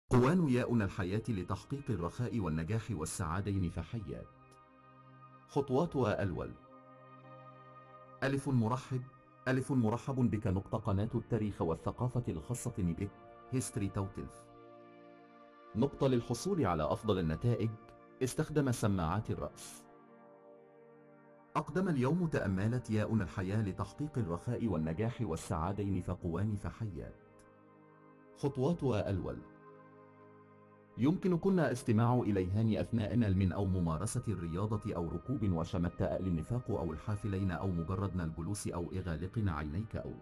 قوان ياء الحياة لتحقيق الرخاء والنجاح والسعادين فحيات. خطواتها الأول: ألف مرحب. ألف مرحب بك. قناة التاريخ والثقافة الخاصة بك History Tautilf. للحصول على أفضل النتائج استخدم سماعات الرأس. أقدم اليوم تأمالت ياء الحياة لتحقيق الرخاء والنجاح والسعادين فقوان فحيات. خطواتها الأول: يمكنكن استماع إليهان أثناء نلم أو ممارسة الرياضة أو ركوب وشمت النفاق أو الحافلين أو مجرد الجلوس أو إغالق عينيك أو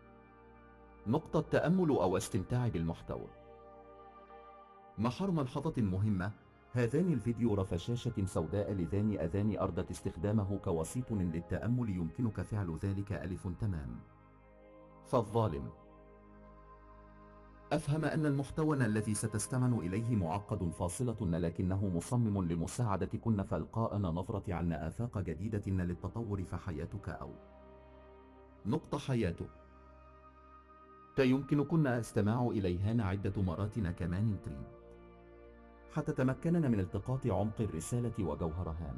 التأمل أو استمتاع بالمحتوى. محر ملحظة مهمة: هذان الفيديو رفع شاشة سوداء لذان أذان أردت استخدامه كوسيط للتأمل. يمكنك فعل ذلك ألف تمام. فالظالم: أفهم أن المحتوى الذي ستستمع إليه معقد فاصلة لكنه مصمم لمساعدتكن فإلقاء نظرة عن آفاق جديدة للتطور في حياتك أو حياتك. يمكنكن استماع إليهن عدة مرات كمان تريد حتى تتمكنن من التقاط عمق الرسالة وجوهرهان.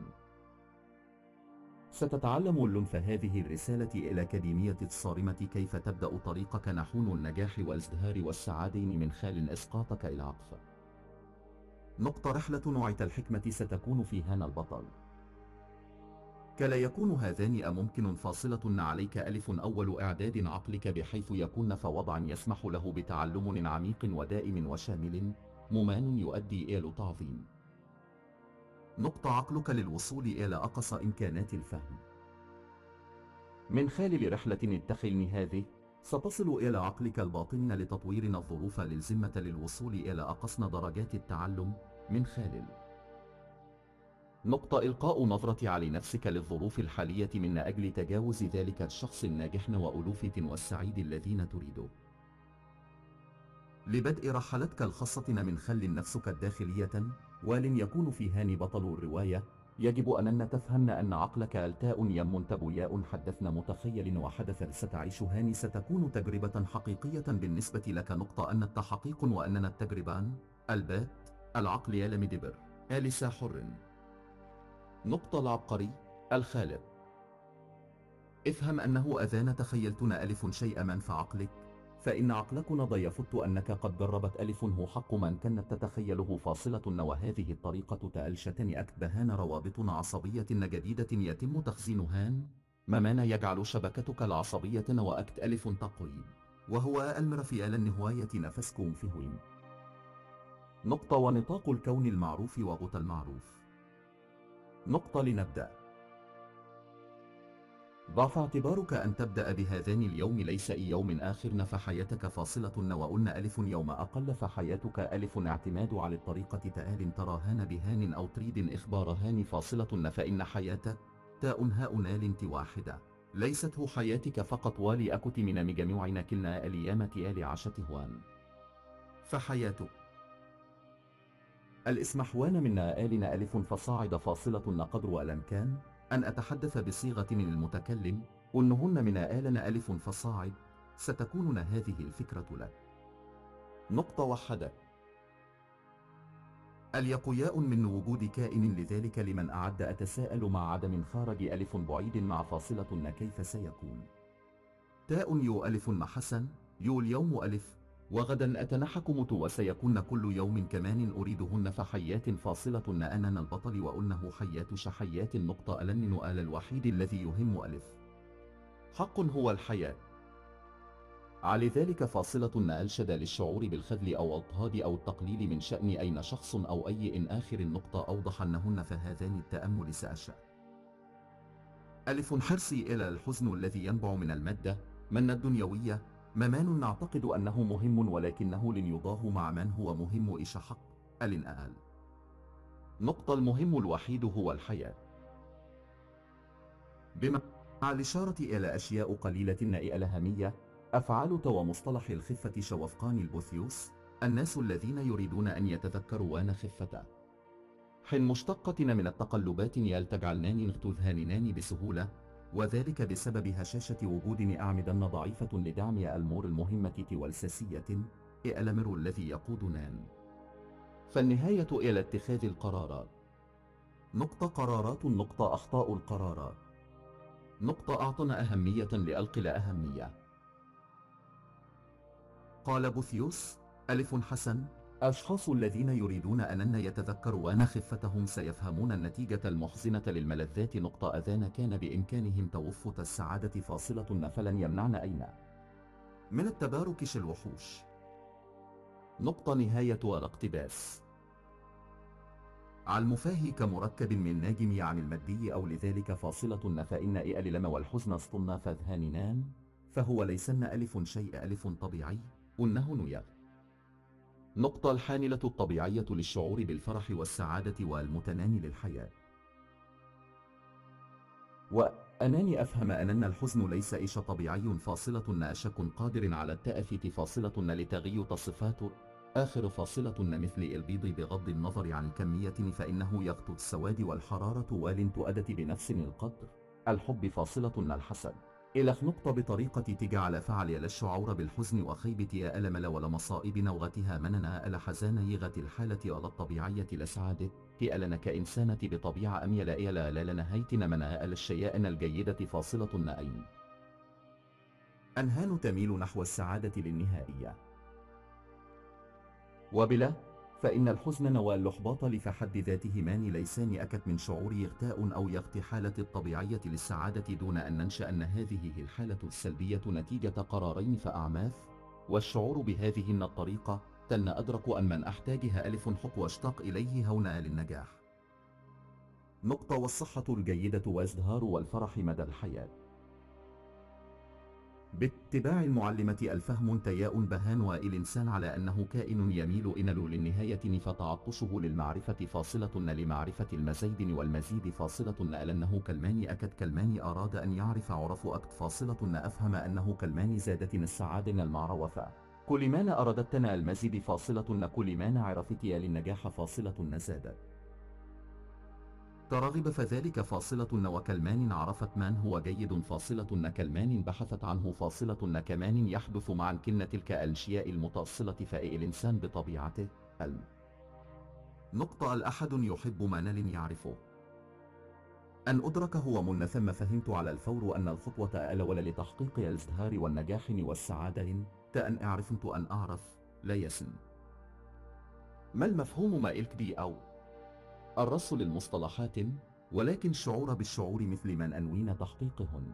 ستتعلم اللنف هذه الرسالة الأكاديمية الصارمة كيف تبدأ طريقك نحو النجاح والازدهار والسعادين من خلال إسقاطك إلى عقفة. رحلة نوعية الحكمة ستكون فيهان البطل. كلا يكون هذان ممكن فاصلة عليك ألف أول إعداد عقلك بحيث يكون في وضع يسمح له بتعلم عميق ودائم وشامل ممان يؤدي إلى تعظيم. عقلك للوصول إلى أقصى إمكانات الفهم. من خلال رحلة التخيل هذه ستصل إلى عقلك الباطن لتطوير الظروف للزمة للوصول إلى أقصى درجات التعلم من خلال إلقاء نظرة على نفسك للظروف الحالية من أجل تجاوز ذلك الشخص الناجح وألوفة والسعيد الذين تريده. لبدء رحلتك الخاصة من خل نفسك الداخلية ولن يكون فيهان بطل الرواية يجب أن تفهم أن عقلك التاء يم تبوياء حدثنا متخيل وحدث ستعيشهان ستكون تجربة حقيقية بالنسبة لك. أن التحقيق وأننا التجربان البات العقل يلم دبر آلسا حر. العبقري الخالق: افهم أنه أذان تخيلتن ألف شيء من في عقلك فإن عقلكن ضيفت أنك قد جربت ألف هو حق من كانت تتخيله فاصلة وهذه الطريقة تألشتن أكتبهان روابط عصبية جديدة يتم تخزينهان ممان يجعل شبكتك العصبية وأكت ألف تقوي وهو المرفيال النهواية نفسكم فيهوين. ونطاق الكون المعروف وغط المعروف. لنبدأ. ضع اعتبارك أن تبدأ بهذان اليوم ليس أي يوم آخر في حياتك فاصلة وقلنا ألف يوم أقل في حياتك ألف اعتماد على الطريقة تآل تراهان بهان أو تريد إخبارهان فاصلة فإن حياتك تاء هاء نالنت واحدة ليست هو حياتك فقط والي أكت من مجموعنا كلنا اليامة آل عشت هوان فحياتك الاسمحوان منا آلنا ألف فصاعد فاصلة قدر الأمكان أن أتحدث بصيغة من المتكلم أنهن من آلنا ألف فصاعد ستكون هذه الفكرة لك. وحدك اليقياء من وجود كائن لذلك لمن أعد أتساءل مع عدم خارج ألف بعيد مع فاصلة كيف سيكون تاء يو ألف مع حسن يو اليوم ألف وغدا أتنحكمت وسيكون كل يوم كمان أريدهن فحيات فاصلة أنا البطل وأنه حيات شحيات. ألن آل الوحيد الذي يهم ألف حق هو الحياة. على ذلك فاصلة ألشد للشعور بالخذل أو اضطهاد أو التقليل من شأن أين شخص أو أي إن آخر أوضح أنهن فهذان التأمل سأشأ. ألف حرصي إلى الحزن الذي ينبع من المادة من الدنيوية ممان نعتقد أنه مهم ولكنه لن يضاه مع من هو مهم إيش حق الإنآل. المهم الوحيد هو الحياة. مع الإشارة إلى أشياء قليلة الأهمية أفعال ومصطلح الخفة شوفقان البوثيوس الناس الذين يريدون أن يتذكروا وان خفة حين مشتقة من التقلبات يلتجعلنان تذهلنان بسهولة وذلك بسبب هشاشة وجود أعمدة ضعيفة لدعم الأمور المهمة والساسية الأمر الذي يقودنان فالنهاية إلى اتخاذ القرارات. قرارات. أخطاء القرارات. أعطنا أهمية لألق لا أهمية. قال بوثيوس: حسن، أشخاص الذين يريدون أن يتذكرون خفتهم سيفهمون النتيجة المحزنة للملذات. أذان كان بإمكانهم توفت السعادة فلن يمنعن أين من التبارك الوحوش. نهاية والاقتباس. على المفاهي كمركب من ناجم عن المادي أو لذلك فإن لما والحزن اسطن فذهاننان فهو ليسن شيء طبيعي أنه نيغ. الحانلة الطبيعية للشعور بالفرح والسعادة والمتناني للحياة. وأنني أفهم أن الحزن ليس طبيعي أشك قادر على التأفيت لتغير صفات آخر مثل البيض بغض النظر عن الكمية فإنه يغطو السواد والحرارة والانتؤدة بنفس القدر. الحب الحسد إلى بطريقة تجعل فعل الشعور بالحزن وخيبة ألم ولا مصائب نوغتها مننا حزان يغة الحالة على الطبيعية لسعادة ألنا كإنسانة بطبيعة أميل لا لنهيتنا منا الشيئن الجيدة أين أنهان تميل نحو السعادة للنهائية. وبلا فإن الحزن والإحباط لفحد ذاتهمان ليسان أكد من شعور إغتاء أو يغطي حالة الطبيعية للسعادة دون أن ننشأ أن هذه الحالة السلبية نتيجة قرارين فأعماث. والشعور بهذه الطريقة أدرك أن من أحتاجها حق واشتاق إليه هنا للنجاح. والصحة الجيدة وازدهار والفرح مدى الحياة. باتباع المعلمة الفهم تياء بهان والإنسان على أنه كائن يميل للنهاية فتعطشه للمعرفة لمعرفة المزيد والمزيد لأنه كلمان أكد كلمان أراد أن يعرف عرف أكد أفهم أنه كلمان زادت السعادة المعروفة كلمان أردتنا المزيد كلمان عرفتي للنجاح زادت ترغب فذلك وكلمان عرفت من هو جيد كلمان بحثت عنه كمان يحدث معا كن تلك الأشياء المتصلة الإنسان بطبيعته الأحد يحب ما يعرفه أن أدركه ومن ثم فهمت على الفور أن الخطوة الأولى لتحقيق الازدهار والنجاح والسعادة أن عرفت أن أعرف لا يسن ما المفهوم ما الكبي أو الرص للمصطلحات ولكن الشعور بالشعور مثل من أنوين تحقيقهن.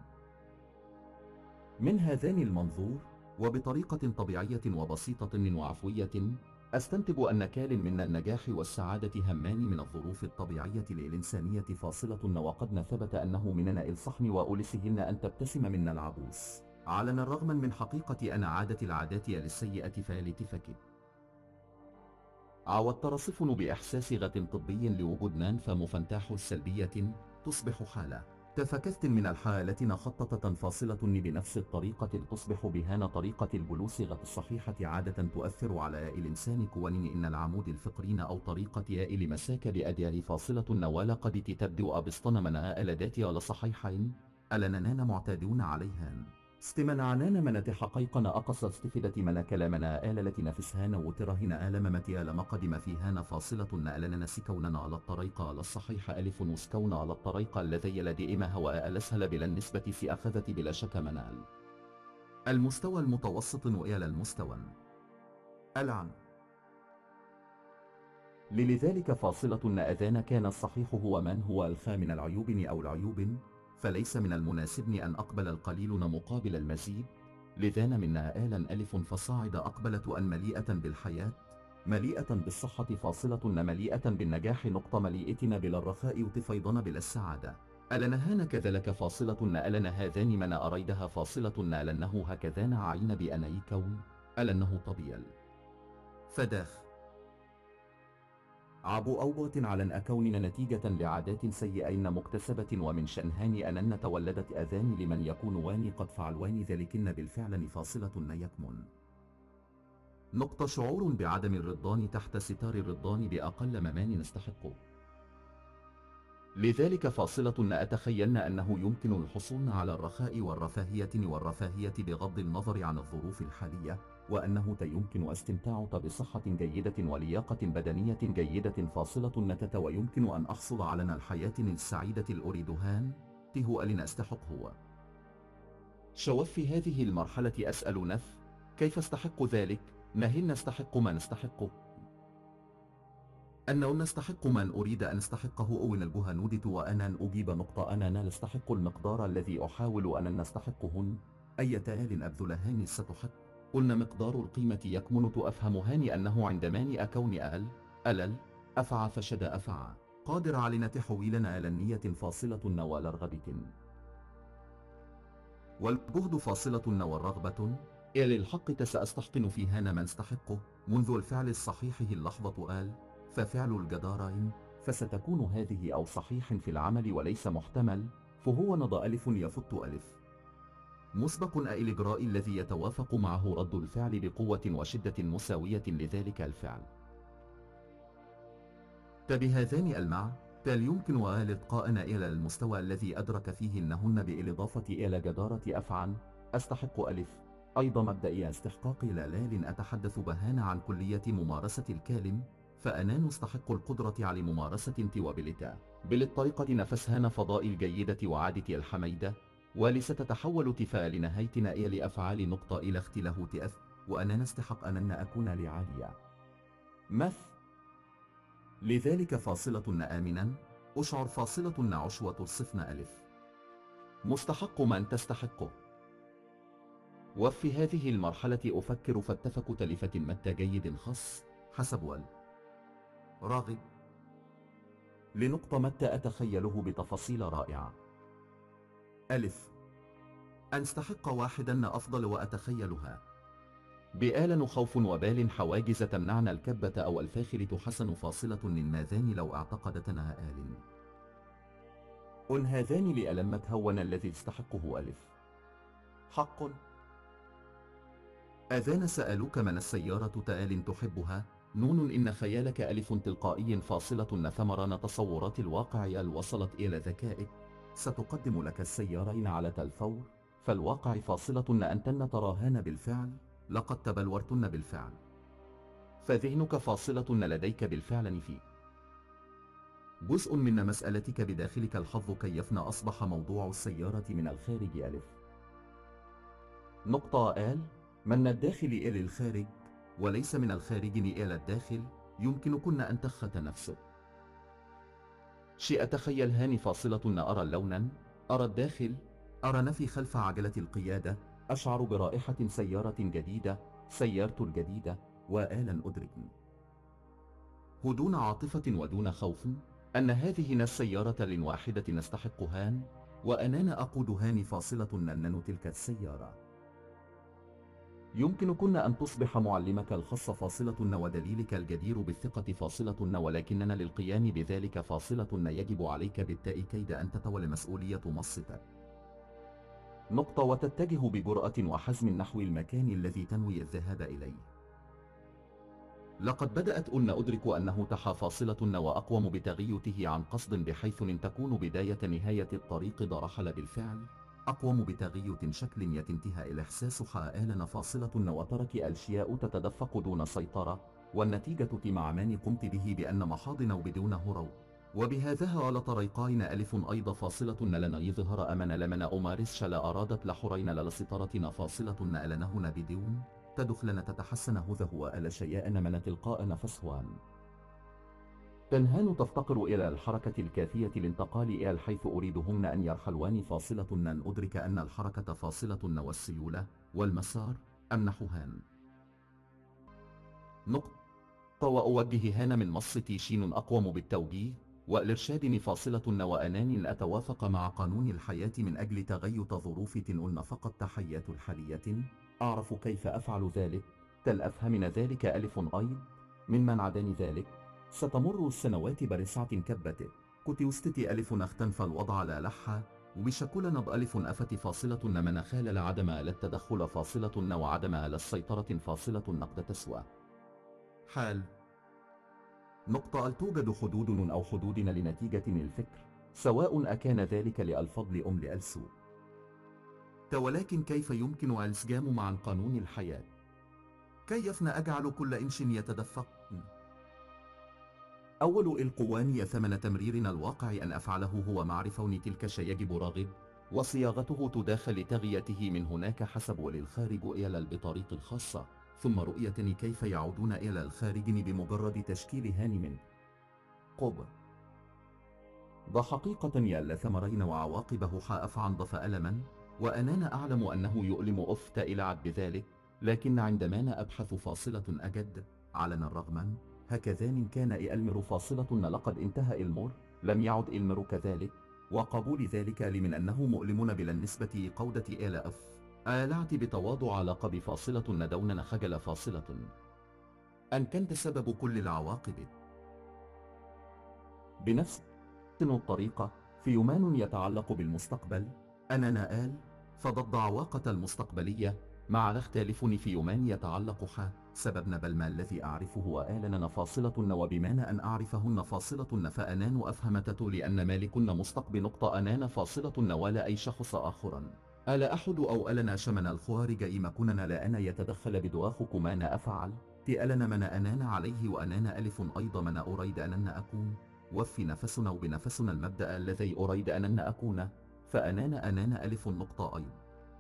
من هذان المنظور وبطريقة طبيعية وبسيطة وعفوية أستنتج أن كال من النجاح والسعادة همان من الظروف الطبيعية للإنسانية وقد ثبت أنه من الصحن وأولسهن أن تبتسم منا العبوس علنا الرغم من حقيقة أن عادة العادات للسيئة فلتفكت عاودت تصفن بإحساس غة طبي لوجود نان مفنتاح السلبية تصبح حالة تفكثت من الحالة خطة بنفس الطريقة تصبح بهان طريقة الجلوس الصحيحة عادة تؤثر على الإنسان كون إن العمود الفقرين أو طريقة لمساك لأديار ولا قد تبدو أبسطن من آلدات لصحيحين ألننان معتادون عليهان استمنعنان من حقيقنا أقصى استفدت من كلامنا آلة نفسهان وترهن آلممتي لمقدم فيهان ألنا نسكوننا على الطريقة الصحيحة نسكون على الطريقة الذي لدئما هواء الأسهل بلا النسبة أخذت بلا شك منال المستوى المتوسط إلى المستوى العام. لذلك أذان كان الصحيح هو من هو الخا من العيوب أو العيوب فليس من المناسب أن أقبل القليل مقابل المزيد لذان منا آلا فصاعد أقبلة أن مليئة بالحياة مليئة بالصحة مليئة بالنجاح مليئتنا بلا الرخاء وتفيضن بلا السعادة ألنهان كذلك ألنا هذان من أريدها لأنه هكذان عين بأني كون ألنه طبيعي فداخ عبو أوبة على أكوننا نتيجة لعادات سيئين مكتسبة ومن شأنهان أن تولدت أذان لمن يكون واني قد فعلوان ذلكن بالفعل يكمن شعور بعدم الرضان تحت ستار الرضان بأقل ممان نستحقه. لذلك أتخيلنا أنه يمكن الحصول على الرخاء والرفاهية بغض النظر عن الظروف الحالية وأنه يمكن استمتاع بصحة جيدة ولياقة بدنية جيدة فاصلة نتة ويمكن أن أحصل على الحياة السعيدة الأريدهان هو ألن أستحق هو. شوف في هذه المرحلة أسأل نف كيف استحق ذلك؟ هل نستحق ما نستحقه؟ أنه نستحق من أريد أن استحقه أو البهنودة وأنا أجيب نقطة أنا نستحق المقدار الذي أحاول أن نستحقهن أي تال أبذلهان ستحق قلنا مقدار القيمة يكمن أفهمهان أنه عندما أكون ألل أفعى فشد أفعى قادر على تحويلنا إلى النية فاصلة والرغبة والجهد فاصلة والرغبة إلى الحق سأستحقن فيهان من استحقه منذ الفعل الصحيح اللحظة ففعل الجدارين فستكون هذه أو صحيح في العمل وليس محتمل فهو نض ألف يفت ألف مسبق الإجراء الذي يتوافق معه رد الفعل بقوة وشدة مساوية لذلك الفعل. بهذان المعنى يمكن إلقاءنا إلى المستوى الذي أدرك فيه أنهن بالإضافة إلى جدارة أفعى أستحق ألف أيضا مبدئي استحقاق لال أتحدث بهان عن كلية ممارسة الكالم فأنا نستحق القدرة على ممارسة وبالتا بالطريقة نفسهان فضاء الجيدة وعادة الحميدة ولستتحول تفاء لنهايتنا إلى أفعال نقطة إلى اختله تأث وأنا نستحق أن أكون لعالية لذلك فاصلة آمنا أشعر فاصلة عشوة الصفن ألف مستحق من تستحقه. وفي هذه المرحلة أفكر فاتفق تلفة متى جيد خاص حسب راغب لنقطة متى أتخيله بتفاصيل رائعة. ألف أن استحق واحدا أفضل وأتخيلها بآلن خوف وبال حواجز تمنعنا الكبة أو الفاخر تحسن فاصلة للماذان لو اعتقدتنا هذان لألم تهون الذي استحقه ألف حق أذان سألوك من السيارة تآل تحبها نون إن خيالك ألف تلقائي فاصلة ثمران تصورات الواقع وصلت إلى ذكائك ستقدم لك السيارين على الفور فالواقع فاصلة أنتن تراهان بالفعل لقد تبلورتن بالفعل فذهنك فاصلة لديك بالفعل في جزء من مسألتك بداخلك الحظ كيفن أصبح موضوع السيارة من الخارج ألف نقطة من الداخل إلى الخارج وليس من الخارج إلى الداخل يمكنكن أن تخت نفسك شيء أتخيل هاني فاصلة أرى لونا أرى الداخل أرى نفي خلف عجلة القيادة أشعر برائحة سيارة جديدة سيارة الجديدة وآلا أدرك دون عاطفة ودون خوف أن هذه السيارة لواحدة نستحقهان وأننا أقودهان فاصلة ننن تلك السيارة يمكنكن أن تصبح معلمك الخاص فاصلة ودليلك الجدير بالثقة فاصلة ولكننا للقيام بذلك فاصلة يجب عليك بالتاء كيد أن تتولى مسؤولية مصتك نقطة وتتجه بجرأة وحزم نحو المكان الذي تنوي الذهاب إليه لقد بدأت أدرك أنه تحى فاصلة وأقوم بتغيته عن قصد بحيث أن تكون بداية نهاية الطريق رحل بالفعل أقوم بتغية شكل يتنتهى الإحساس حائلا فاصلة وترك الأشياء تتدفق دون سيطرة والنتيجة مع من قمت به بأن محاضن بدون هرو وبهذا على طريقين ألف أيضا فاصلة لنا يظهر أمن لمن أمارس شلا أرادت لحرين للسطرتنا فاصلة ألنهن بدون تدخلن تتحسن هذه وأل شيئا من تلقاء نفسهان تنهان تفتقر إلى الحركة الكافية للانتقال إلى حيث أريدهن أن يرحلوان فاصلة أن أدرك أن الحركة فاصلة والسيولة والمسار أمنحهان نقطة وأوجههان من مصتي شين أقوم بالتوجيه والإرشاد فاصلة وأنان أتوافق مع قانون الحياة من أجل تغيط ظروف أن فقط تحيات الحالية أعرف كيف أفعل ذلك أفهم ذلك ألف أيض ممن عداني ذلك ستمر السنوات برسعة كبته كنت وستتي ألف نختنف الوضع لا لحة وبشكل نض ألف أفت فاصلة من خالل عدم للتدخل فاصلة وعدم للسيطرة فاصلة نقد تسوى حال نقطة توجد حدود أو حدود لنتيجة الفكر سواء أكان ذلك للفضل أم للسوء ولكن كيف يمكن الانسجام مع قانون الحياة كيف أجعل كل إنش يتدفق؟ أول القوان ثمن تمريرنا الواقع أن أفعله هو معرفة تلك شيء يجب راغب وصياغته تداخل تغيته من هناك حسب وللخارج إلى بطريق الخاصة ثم رؤية كيف يعودون إلى الخارج بمجرد تشكيل هان من قب ذا حقيقة يا ثمرين وعواقبه حاء أنضف ألما وأنا أعلم أنه يؤلم أفت إلعب بذلك لكن عندما أبحث فاصلة أجد علنا رغما هكذا كان إلمر فاصلة لقد انتهى إلمر لم يعد إلمر كذلك وقبول ذلك لمن أنه مؤلم بلا النسبة قودة أف آلعت بتواضع لقب فاصلة ندون خجل فاصلة أن كنت سبب كل العواقب بنفس الطريقة في يومان يتعلق بالمستقبل أننا آل فضد عواقة المستقبلية مع الاختلاف في يومان يتعلق سببنا بل ما الذي أعرفه وآلنا فاصلة وبمان أن أعرفهن فاصلة فأنان أفهمتت لأن مالكن مستقبل نقطة أنان فاصلة ولا أي شخص آخرا ألا أحد أو ألنا شمن الخوارج إما كننا لا أنا يتدخل بدواخكم أنا أفعل تألنا من أنان عليه وأنان ألف أيضا من أريد أن أكون وفي نفسنا وبنفسنا المبدأ الذي أريد أن أكون فأنان ألف نقطة أيضا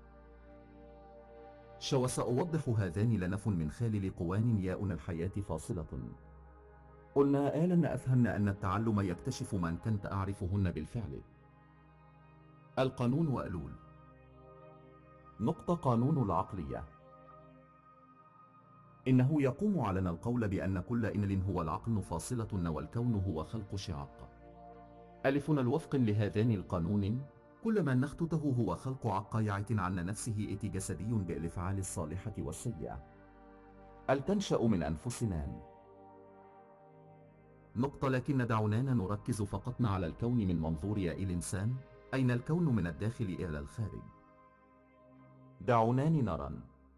وسأوضح هذان لنف من خالل قوان ياء الحياة فاصلة قلنا آلن أفهمن أن التعلم يكتشف من كنت أعرفهن بالفعل القانون وألول نقطة قانون العقلية إنه يقوم علينا القول بأن كل إنل هو العقل فاصلة والكون هو خلق شعاق ألفنا الوفق لهذان القانون كل ما نختته هو خلق عقايعة عن نفسه إت جسدي بالأفعال الصالحة والسيئة تنشأ من أنفسنا نقطة لكن دعونا نركز فقط على الكون من منظور الإنسان أين الكون من الداخل إلى الخارج دعونا نرى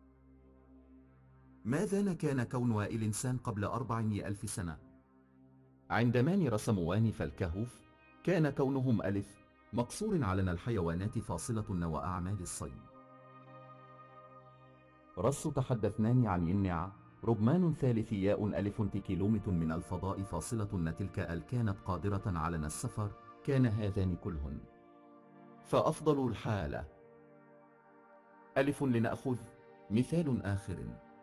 ماذا كان كون الإنسان قبل 400,000 سنة عندما رسموا فالكهوف كان كونهم ألف مقصور على الحيوانات فاصلة وأعمال الصيد تحدثنان عن ينع ربمان ثالث ياء ألف كيلومتر من الفضاء فاصلة تلك كانت قادرة على السفر كان هذان كلهن فأفضل الحالة ألف لنأخذ مثال آخر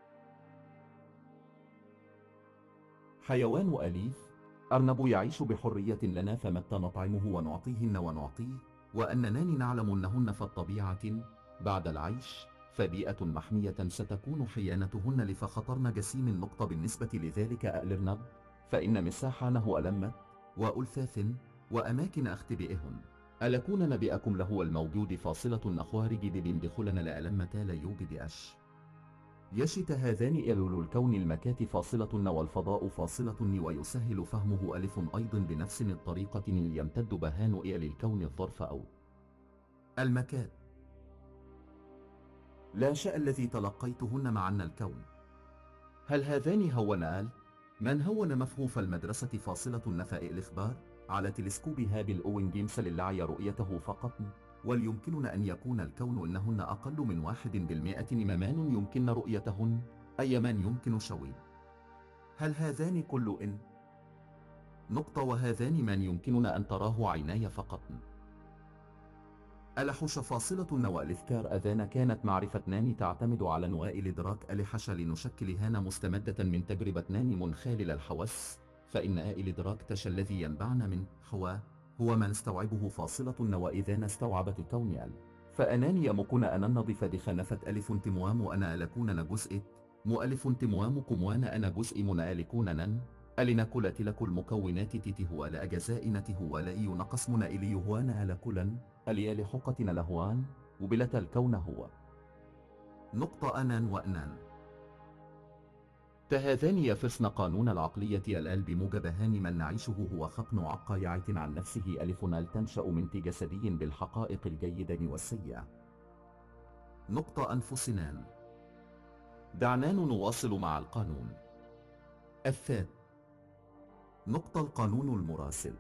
حيوان أليف أرنب يعيش بحرية لنا فمتى نطعمه ونعطيهن ونعطيه وأننا نعلم أنهن في الطبيعة بعد العيش فبيئة محمية ستكون حيانتهن لفخطرن جسيم النقطة بالنسبة لذلك الأرنب فإن مساحانه ألمت وألثاث وأماكن أختبئهن ألكون نبئكم له الموجود فاصلة خارج دب دخلنا لألمة لا يوجد يشت هذان إلول الكون المكات فاصلة والفضاء فاصلة ويسهل فهمه ألف أيضا بنفس الطريقة يمتد بهان إلى الكون الظرف أو المكات لا شاء الذي تلقيتهن معنا الكون هل هذان هونال؟ من هون مفهوف المدرسة فاصلة نفاء الإخبار على تلسكوب هابل أوين جيمس للعي رؤيته فقط وليمكننا أن يكون الكون إنهن أقل من 1% ممان يمكن رؤيتهن أي من يمكن شوي هل هذان كل إن نقطة وهذان من يمكننا أن تراه عيناي فقط ألحش فاصلة والإذكار أذان كانت معرفتنان تعتمد على نواء الإدراك ألحش لنشكل هان مستمدة من تجربتنان منخالل الحواس فإن الإدراك تش الذي ينبعنا من حوا هو ما نستوعبه فاصلة وإذا استوعبت الكون فأناني يمكن أن نضيف دخنفة ألف تموام أنا لكون جزء مؤلف تموامكم وانا أنا جزء منالكون ألنكل تلك المكونات تته لأجزائنته ولا ينقص من إليهوانا لكلا أليال حقتنا لهوان وبلة الكون هو نقطة أنان وأنان تهذان يفرسن قانون العقلية الآل بموجب هان من نعيشه هو خقن عقايعة عن نفسه ألف تنشأ من جسدي بالحقائق الجيدة والسيئة نقطة أنفسنان دعنا نواصل مع القانون الثالث نقطة القانون المراسل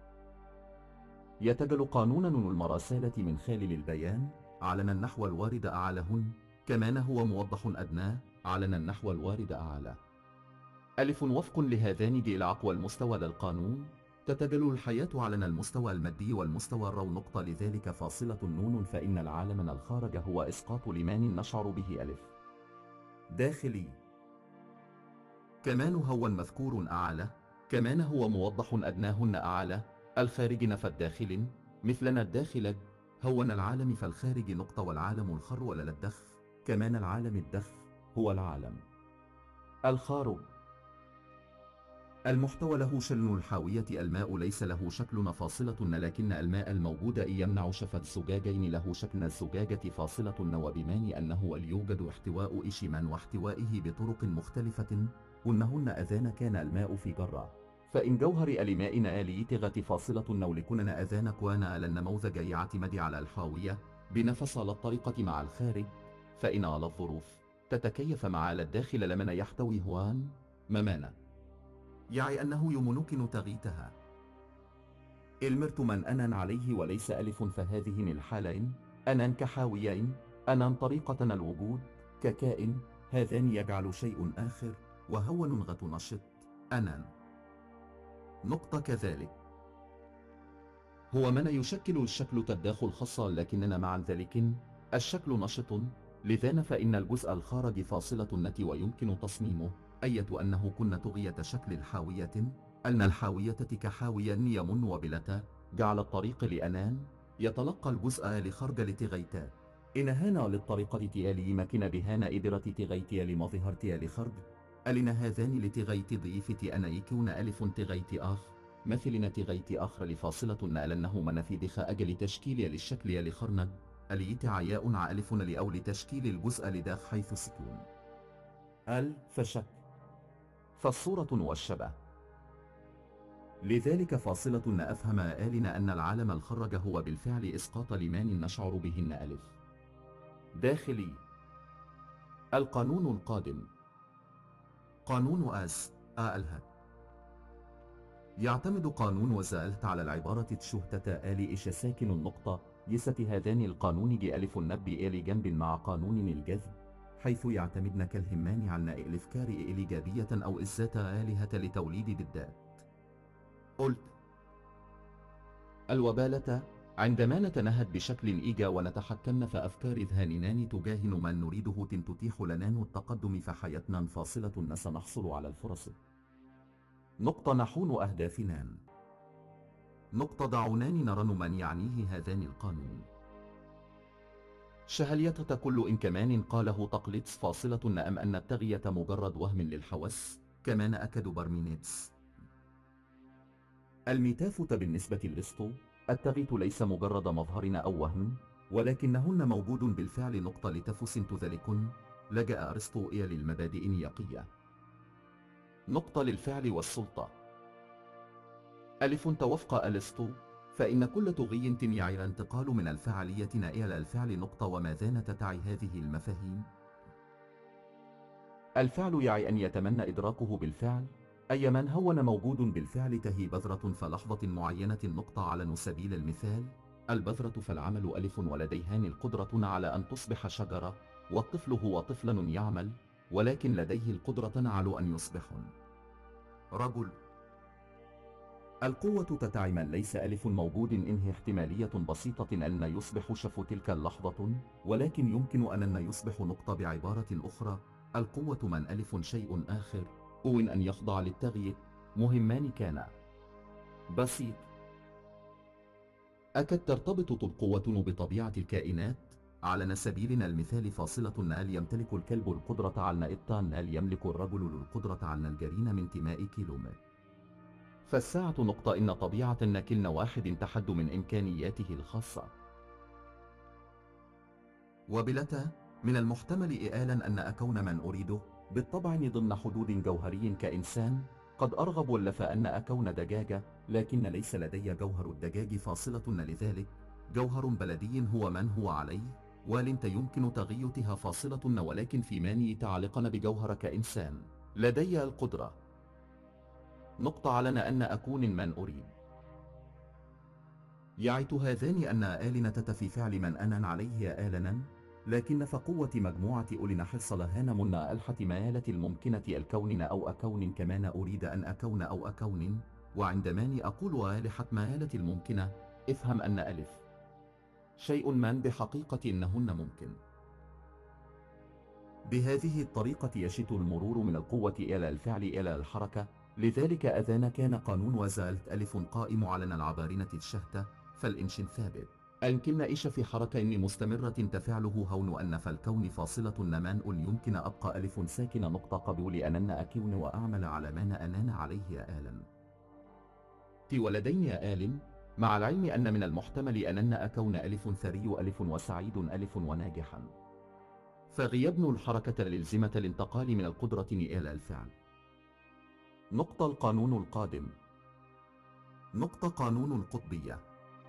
يتجل قانون المراسلة من خالل البيان علنا النحو الوارد أعلهن كمان هو موضح أدناه علنا النحو الوارد أعلى. ألف وفق لهذان دي العقوى المستوى للقانون تتجلى الحياة علنا المستوى المادي والمستوى الرو نقطة لذلك فاصلة نون فإن العالم من الخارج هو إسقاط لمان نشعر به ألف. داخلي كمان هو مذكور أعلى، كمان هو موضح أدناهن أعلى، الخارج نفى الداخل مثلنا الداخل هون العالم فالخارج نقطة والعالم الخر ولا الدخ، كمان العالم الدخ هو العالم الخارج. المحتوى له شكل الحاوية الماء ليس له شكل فاصلة لكن الماء الموجود يمنع شفة الزجاجين له شكل الزجاجة فاصلة وبمان أنه يوجد احتواء إشمان واحتوائه بطرق مختلفة هن أذان كان الماء في جرة فإن جوهر الماء آليتغة فاصلة ولكن أذان كوانا للنموذج يعتمد على الحاوية بنفصل الطريقة مع الخارج فإن على الظروف تتكيف مع الداخل لمن يحتوي هوان ممانا يعني أنه يمكن تغييتها. المرت من أنا عليه وليس ألف فهذه من الحالين أنا كحاويين أنا طريقة الوجود ككائن هذان يجعل شيء آخر وهو نغة نشط أنا نقطة كذلك هو من يشكل الشكل تداخل خاصة لكننا مع ذلك الشكل نشط لذا فإن الجزء الخارج فاصلة النت ويمكن تصميمه أية أنه كن طغية شكل الحاوية أن الحاوية كحاوية يمن وبلتا جعل الطريق لأنان يتلقى الجزء لخرج لتغيتا إن هانا للطريقة تيالي مكن بهانا إدرة تغيتي لمظهر تيالي خرج ألنا هذان لتغيت ضيفة أنا يكون ألف تغيت آخ مثل تغيت آخر لفاصلة لأنه من في دخ أجل تشكيل للشكل لخرنج أليت عياء عالف لأو لتشكيل الجزء لداخ حيث سكون فشك فالصورة والشبه لذلك فاصلة أفهم آلنا أن العالم الخرج هو بالفعل إسقاط لمان نشعر بهن ألف. داخلي القانون القادم قانون الهت يعتمد قانون وزالت على العبارة تشهتة آل إش ساكن النقطة يست هذان القانون ألف نب آل جنب مع قانون الجذب حيث يعتمدن كالهمان على الإفكار إيجابية أو إزات آلهة لتوليد ضدات. قلت الوبالة عندما نتنهد بشكل إيجا ونتحكمن في أفكار ذهاننا تجاه من نريده تتيح لنا التقدم في حياتنا فاصلة سنحصل على الفرص نقطة نحون أهدافنا نقطة دعونان نرى من يعنيه هذان القانون شهلية كل إن كمان قاله تقليدس فاصلة أم أن التغية مجرد وهم للحواس كمان أكد بارمينيدس الميتافوت بالنسبة لأرسطو التغييت ليس مجرد مظهر أو وهم ولكنهن موجود بالفعل نقطة لتفس تذلكن لجأ أرسطو إلى المبادئ النيقية نقطة للفعل والسلطة ألف توفق أرسطو فإن كل طغي يعي الانتقال من الفعالية إلى الفعل نقطة وما زالت تعي هذه المفاهيم الفعل يعي أن يتمنى إدراكه بالفعل أي من هون موجود بالفعل تهي بذرة فلحظة معينة نقطة على سبيل المثال البذرة فالعمل ألف ولديهان القدرة على أن تصبح شجرة والطفل هو طفل يعمل ولكن لديه القدرة على أن يصبح رجل القوة تتعي من ليس ألف موجود إنه احتمالية بسيطة أن يصبح شف تلك اللحظة ولكن يمكن أن يصبح نقطة بعبارة أخرى القوة من ألف شيء آخر أو أن يخضع للتغيير مهمان كان بسيط أكد ترتبط القوة بطبيعة الكائنات على سبيل المثال فاصلة نال يمتلك الكلب القدرة على إبطان نال يملك الرجل القدرة على الجرين من انتماء كيلومتر فالساعة نقطة إن طبيعة كل واحد تحد من إمكانياته الخاصة وبلتا من المحتمل إئالا أن أكون من أريده بالطبع ضمن حدود جوهري كإنسان قد أرغب ولف أن أكون دجاجة لكن ليس لدي جوهر الدجاج فاصلة لذلك جوهر بلدي هو من هو عليه ولنت يمكن تغيتها فاصلة ولكن في ماني تعلقن بجوهر كإنسان لدي القدرة نقطة على أن أكون من أريد يعت هذان أن آلنة في فعل من أنا عليه آلنا لكن فقوة مجموعة أولين حصل هان من ألحة ميالة الممكنة الكون أو أكون كمان أريد أن أكون أو أكون، وعندما أقول والحة ميالة الممكنة افهم أن ألف شيء ما بحقيقة إنهن ممكن. بهذه الطريقة يشت المرور من القوة إلى الفعل إلى الحركة، لذلك أذان كان قانون وزالت ألف قائم على العبارنة الشهتة، فالإنشن ثابت أنكن إيش في حركة مستمرة تفعله هون أن فالكون فاصلة نمان يمكن أبقى ألف ساكنة نقطة قبول أنن أكون وأعمل على ما أنان عليه آلا تي ولدين آل، مع العلم أن من المحتمل أنن أكون ألف ثري ألف وسعيد ألف وناجحا، فغيبن الحركة الإلزمة الانتقال من القدرة إلى الفعل. نقطة القانون القادم. نقطة قانون القطبية.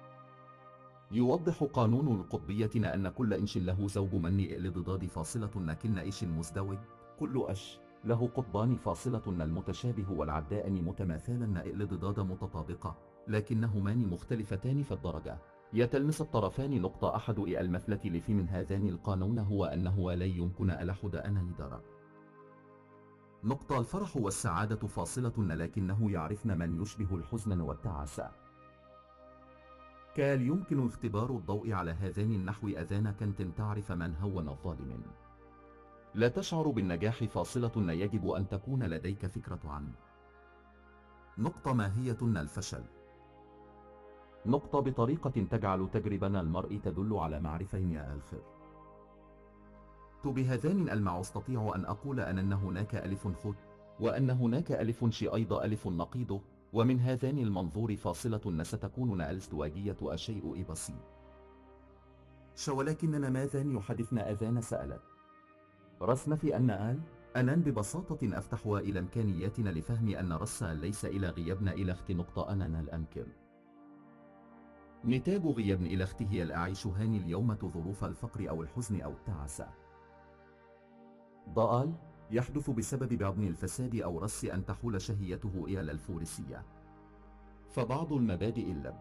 يوضح قانون القطبية أن كل إنش له زوج مني لضداد فاصلة لكن إيش مزدوج، كل أش له قطبان فاصلة المتشابه والعداء متماثلا لضداد متطابقة لكنهمان مختلفتان في الدرجة، يتلمس الطرفان نقطة أحد المثلة لفي من هذان القانون هو أنه لا يمكن ألحد أن يدرى. نقطة الفرح والسعادة فاصلة لكنه يعرفن من يشبه الحزن والتعاسة. كال يمكن اختبار الضوء على هذان النحو أذان كنت تعرف من هون الظالم. لا تشعر بالنجاح فاصلة يجب أن تكون لديك فكرة عنه. نقطة ماهية الفشل. نقطة بطريقة تجعل تجربة المرء تدل على معرفين يا آخر. بهذان المع أستطيع أن أقول أن هناك ألف خد وأن هناك ألف شي أيضا ألف نقيضه، ومن هذان المنظور فاصلة ستكون الازدواجية الشيء بسيط. ولكننا ماذان يحدثن أذان سألت رسم في أن أنان ببساطة أفتح إلى إمكانياتنا لفهم أن رس ليس إلى غيابنا إلى اخت نقطة أننا الأمكن. نتاج غياب إلى اخت هي الأعيش هاني اليوم ظروف الفقر أو الحزن أو التعاسة. ضال يحدث بسبب بعض الفساد أو رس أن تحول شهيته إلى الفورسية. فبعض المبادئ اللب.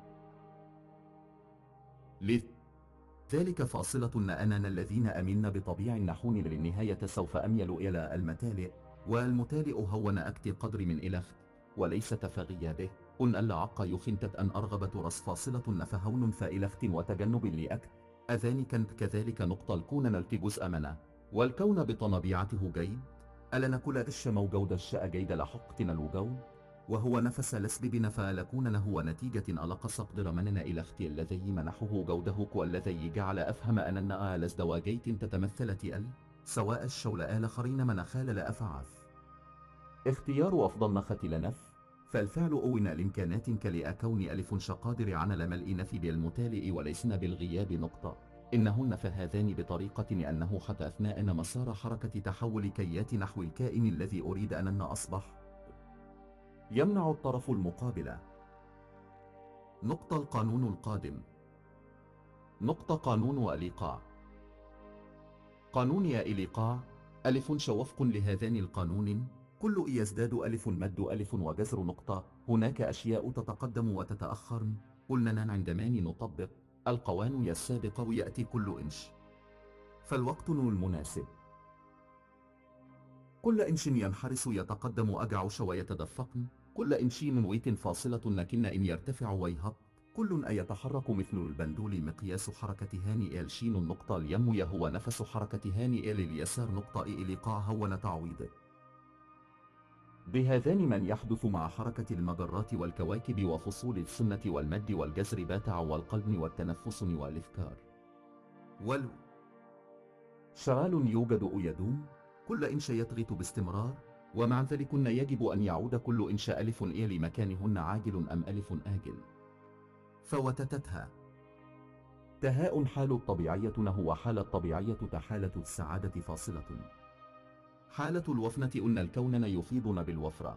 لذلك فاصلة أننا الذين أمن بطبيع النحون للنهاية سوف أميل إلى المتالئ، والمتالئ هون أكت قدر من إلخت وليس تفاغي به، أن العق يخنتت أن أرغبت رس فاصلة فهون فإلخت وتجنب لأكت أذان كانت كذلك نقطة الكون نلت جزء منا والكون بطبيعته جيد، ألا نكل إش موجود الشاء جيد لحقتنا الوجود، وهو نفس لسببنا فلكون له نتيجة ألقص قدر مننا إلى اختي الذي منحه جوده والذي جعل أفهم أننا لزدواجيت تتمثلت سواء الشول آخرين من خالل أفعاف. اختيار أفضل نخت لنف، فالفعل أوين الإمكانات كلأكون ألف شقادر عن لملء نفي بالمتالئ وليسن بالغياب نقطة، إنهن فهذان بطريقة أنه حتى أثناء مسار حركة تحول كيات نحو الكائن الذي أريد أن أصبح يمنع الطرف المقابل. نقطة القانون القادم. نقطة قانون الإيقاع. قانون الإيقاع ألف وفق لهذان القانون كل يزداد ألف مد ألف وجزر نقطة، هناك أشياء تتقدم وتتأخر، قلنا عندما نطبق القوانين السابقة يأتي كل إنش فالوقت المناسب. كل إنش ينحرس يتقدم أجعش ويتدفق، كل إنش ويت فاصلة لكن إن يرتفع ويهبط، كل يتحرك مثل البندول مقياس حركة هاني إل شين النقطة اليم هو نفس حركة هاني إل اليسار نقطة إيقاع هون تعويض. بهذان من يحدث مع حركة المجرات والكواكب وفصول السنة والمد والجزر باتع والقلب والتنفس والإفكار. شغال يوجد يدوم، كل إنش يتغط باستمرار، ومع ذلك يجب أن يعود كل إنش ألف إلى مكانهن عاجل أم ألف آجل. فوتتتها تهاء حال الطبيعية هو حال الطبيعية تحالة السعادة فاصلة. حالة الوفنة أن الكون يفيضنا بالوفرة.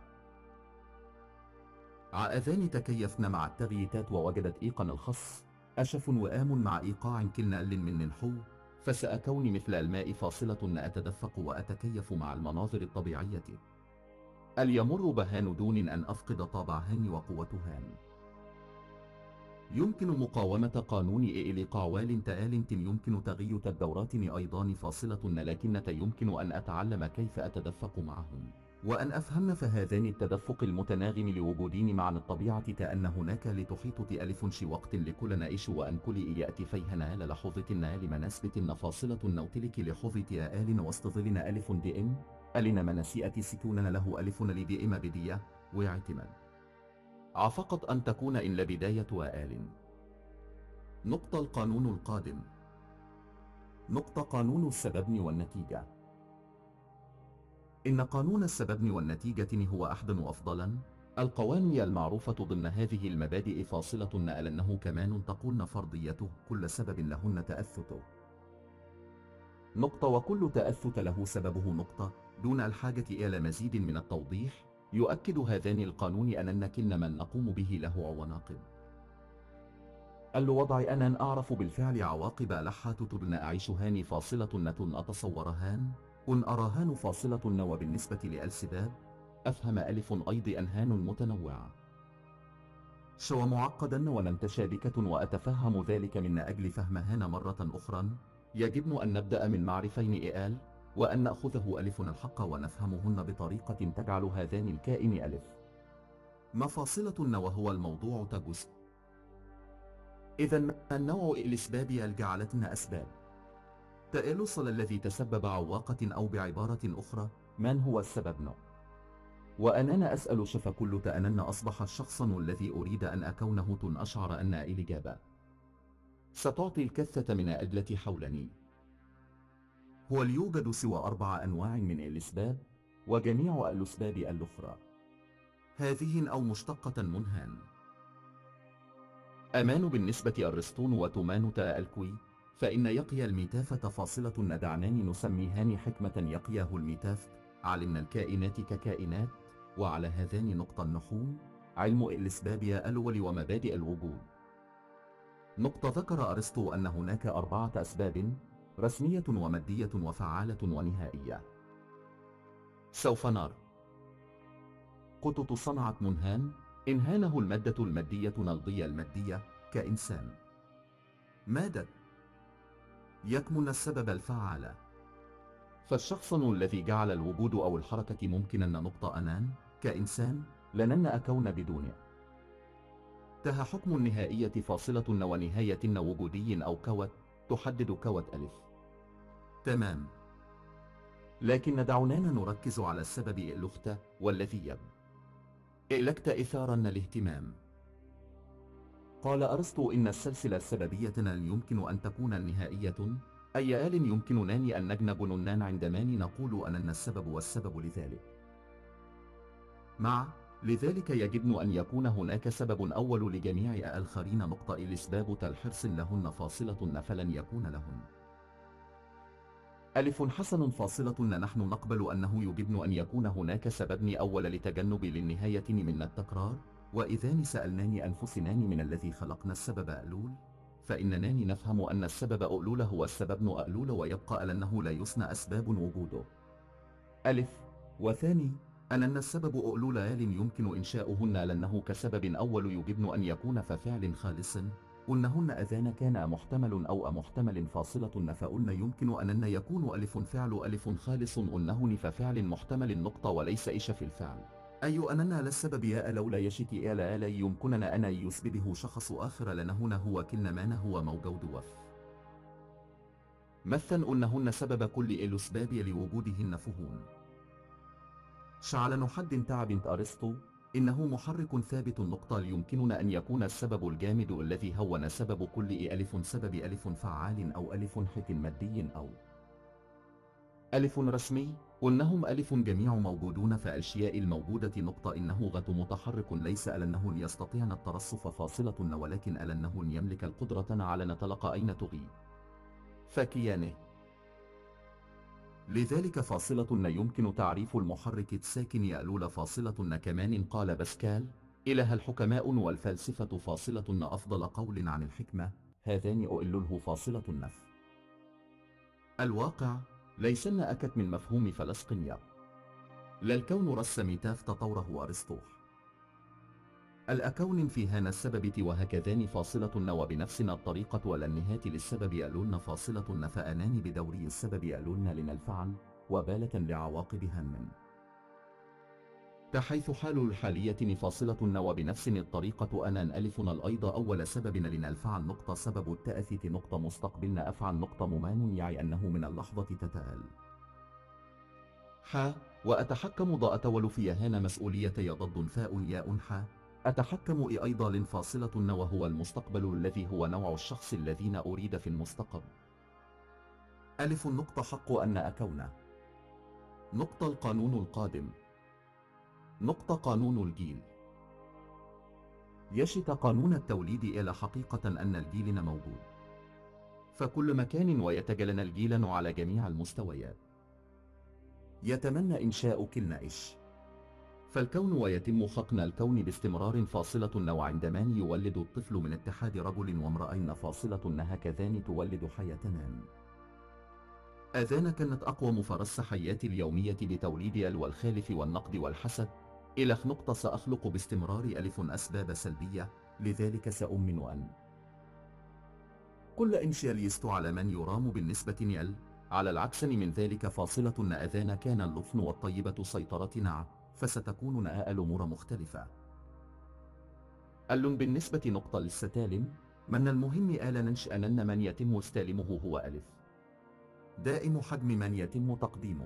عاذان تكيفن مع التغييتات ووجدت إيقان الخص أشف وآم مع إيقاع كلنا من ننحو، فسأكون مثل الماء فاصلة أتدفق وأتكيف مع المناظر الطبيعية. اليمر بهان دون أن أفقد طابعهان وقوتهان. يمكن مقاومة قانون لقاوال تآل يمكن تغيير الدورات أيضا فاصلة لكن يمكن أن أتعلم كيف أتدفق معهم وأن أفهم فهذان التدفق المتناغم لوجودين مع الطبيعة أن هناك لتحيط ألف شي وقت لكل نائش وأن كل يأتي فيهنا للحظة لمناسبة فاصلة نوتلك لحظة آل وسط ظل ألف دئم ألن مناسئة سكون له ألف لدئم بدية واعتماد فقط أن تكون إن لبداية آل. نقطة القانون القادم. نقطة قانون السبب والنتيجة. إن قانون السبب والنتيجة هو أحد وأفضلا القوانين المعروفة ضمن هذه المبادئ فاصلة أنه كمان تقولن فرضيته كل سبب لهن تأثت. نقطة وكل تأثت له سببه نقطة دون الحاجة إلى مزيد من التوضيح. يؤكد هذان القانون أننا كل من نقوم به له عواقب. الوضع أنا أعرف بالفعل عواقب لحات تدن أعيشهان فاصلة نتن أتصورهان أن أراهان فاصلة وبالنسبة للسباب أفهم ألف أيض أنهان متنوعة شو معقدا ولن تشابكة وأتفهم ذلك من أجل فهمهان مرة أخرى يجب أن نبدأ من معرفين إيال وأن نأخذه ألف الحق ونفهمهن بطريقة تجعل هذان الكائن ألف مفاصلة وهو الموضوع تجزء. إذا النوع الأسباب الجعلتنا أسباب تألصل الذي تسبب عواقة أو بعبارة أخرى من هو السبب وأننا أسأل شف كل تأنن أصبح الشخص الذي أريد أن أكونه أشعر أن الإجابة ستعطي الكثة من الأدلة حولني. هو يوجد سوى 4 أنواع من الأسباب وجميع الأسباب الأخرى هذه أو مشتقة منهان أمان بالنسبة أرسطون وتومان الكوي فإن يقي الميتافة فاصلة ندعنان نسميهان حكمة يقيه الميتاف علمنا الكائنات ككائنات وعلى هذان نقطة النحوم علم الأسباب الأول ومبادئ الوجود. نقطة ذكر أرسطو أن هناك 4 أسباب رسمية ومادية وفعالة ونهائية. سوف نرى. قطط صنعت منهان إنهانه المادة المادية نلضي المادية كإنسان مادة يكمن السبب الفعال فالشخص الذي جعل الوجود أو الحركة ممكنا نقطة أنان كإنسان لنن أكون بدونه تها حكم النهائية فاصلة ونهاية وجودي أو كوت تحدد كوت ألف تمام. لكن دعونا نركز على السبب اللختة والذي يب إلكت إثارا الاهتمام. قال أرسطو إن السلسلة السببية يمكن أن تكون نهائية أي آل يمكننا أن نجنب ننان عندما نقول أن السبب والسبب لذلك لذلك يجب أن يكون هناك سبب أول لجميع الآخرين نقطة الأسباب الحرص لهن فاصلة فلن يكون لهن ألف حسن فاصلة نحن نقبل أنه يجب أن يكون هناك سبب أول لتجنب للنهاية من التكرار وإذا سألناني أنفسنا من الذي خلقنا السبب ألول فإننا نفهم أن السبب أؤلول هو السبب أؤلول ويبقى لأنه لا يصنع أسباب وجوده ألف وثاني أن السبب أؤلول آل يمكن إنشاؤهن لأنه كسبب أول يجب أن يكون ففعل خالص قلنهن أذان كان محتمل أو محتمل فاصلة فقلنا يمكن أن يكون ألف فعل ألف خالص قلنهن ففعل محتمل نقطة وليس إيش في الفعل أي أننا للسبب يا لولا يشت آل يمكننا أن يسببه شخص آخر لنهن هو كلما هو موجود وف مثلا أنهن سبب كل الأسباب لوجودهن فهون شعل حد تعب أرسطو إنه محرك ثابت نقطة يمكننا أن يكون السبب الجامد الذي هون سبب كل ألف سبب ألف فعال أو ألف حك مادي أو ألف رسمي قلنهم ألف جميع موجودون في الأشياء الموجودة نقطة إنه غت متحرك ليس ألنه يستطيعن الترصف فاصلة ولكن ألنه يملك القدرة على نتلقى أين تغي فكيانه لذلك فاصلة يمكن تعريف المحرك الساكن يألول فاصلة كمان قال باسكال إله الحكماء والفلسفة فاصلة أفضل قول عن الحكمة هذان أؤلله فاصلة النف الواقع ليسن أكت من مفهوم فلسقنيا لا الكون رس ميتاف تطوره أرسطوح الأكون في هنا السبب وهكذان فاصلة وبنفسنا الطريقة والنهاية للسبب ألون فاصلة فأنان بدوري السبب ألون لنا الفعل وبالة لعواقبها من تحيث حال الحالية فاصلة وبنفس الطريقة أنان ألفنا الأيض أول سببنا لنا الفعل نقطة سبب التأثيت نقطة مستقبلنا أفعل نقطة ممان يعني أنه من اللحظة تتآل ح وأتحكم ضاء تول في هان مسؤولية يضد فاء ياء ح أتحكم أيضا لفاصلة وهو المستقبل الذي هو نوع الشخص الذين أريد في المستقبل ألف نقطة حق أن أكون نقطة القانون القادم نقطة قانون الجيل يشت قانون التوليد إلى حقيقة أن الجيل موجود فكل مكان ويتجلن الجيل على جميع المستويات يتمنى إنشاء كلنا إش فالكون ويتم خقن الكون باستمرار فاصلة وعندما يولد الطفل من اتحاد رجل وامرأين فاصلة هكذان تولد حياتنان أذان كانت أقوم فرص حياتي اليومية بتوليد والخالف والنقد والحسد إلى نقطة سأخلق باستمرار ألف أسباب سلبية لذلك سأؤمن أن كل إنشاليست على من يرام بالنسبة نيل على العكس من ذلك فاصلة أذان كان اللطف والطيبة سيطرتنا فستكون الأمور مختلفة أل بالنسبة نقطة للستالم من المهم آل ننشأن من يتم استالمه هو ألف دائم حجم من يتم تقديمه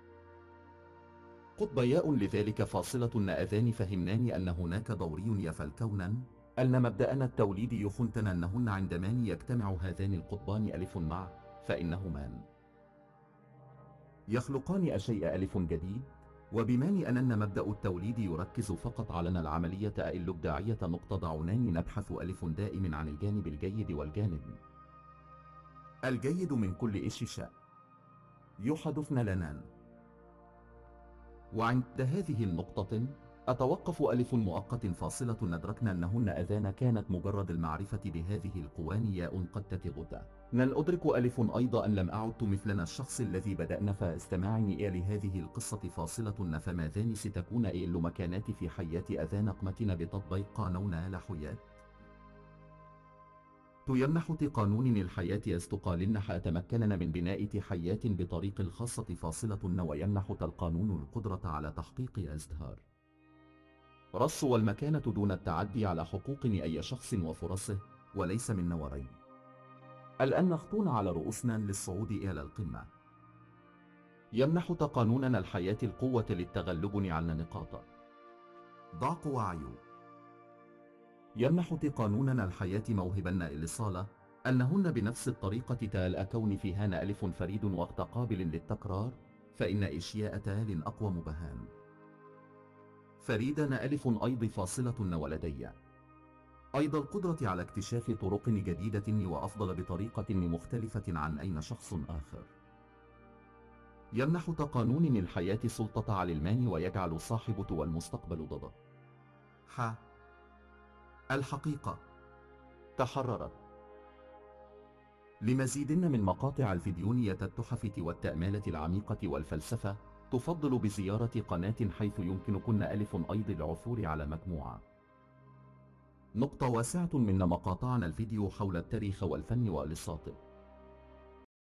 قطبياء لذلك فاصلة أذان فهمنان أن هناك دوري يفالكونا أن مبدأنا التوليد يخنتنا أنهن عندما يجتمع هذان القطبان ألف مع فإنهمان يخلقان أشياء ألف جديد وبما أننا مبدأ التوليد يركز فقط على العملية الإبداعية نقطة ضعونان نبحث ألف دائم عن الجانب الجيد والجانب الجيد من كل إيش شاء يحدثن لنان وعند هذه النقطة أتوقف ألف مؤقت فاصلة أدركنا أنهن أذان كانت مجرد المعرفة بهذه القوان ياء قد تتغدا نل أدرك ألف أيضا أن لم أعد مثلنا الشخص الذي بدأنا فاستماعني إلى هذه القصة فاصلة فماذان ستكون إل مكانات في حياة أذان قمتنا بتطبيق قانون لحيات تيمنح قانون الحياة يستقالن أتمكننا من بناء حياة بطريق الخاصة فاصلة ويمنح القانون القدرة على تحقيق ازدهار رص والمكانة دون التعدي على حقوق أي شخص وفرصه وليس من نورين الآن نخطون على رؤوسنا للصعود إلى القمة يمنح قانوننا الحياة القوة للتغلب على نقاط ضعف وعيوب يمنح قانوننا الحياة موهبنا الإصالة أنهن بنفس الطريقة تال أكون فيهان ألف فريد وقت قابل للتكرار فإن إشياء تال أقوم بهان فريدنا ألف أيض فاصلة ولدي أيضا القدرة على اكتشاف طرق جديدة وأفضل بطريقة مختلفة عن أي شخص آخر يمنح قانون الحياة سلطة على المال ويجعل صاحبه والمستقبل ضده الحقيقة تحررت لمزيد من مقاطع الفيديونية التحف والتأمالة العميقة والفلسفة تفضل بزيارة قناة حيث يمكنكن ألف أيض العثور على مجموعة نقطة واسعة من مقاطعنا الفيديو حول التاريخ والفن والإساطة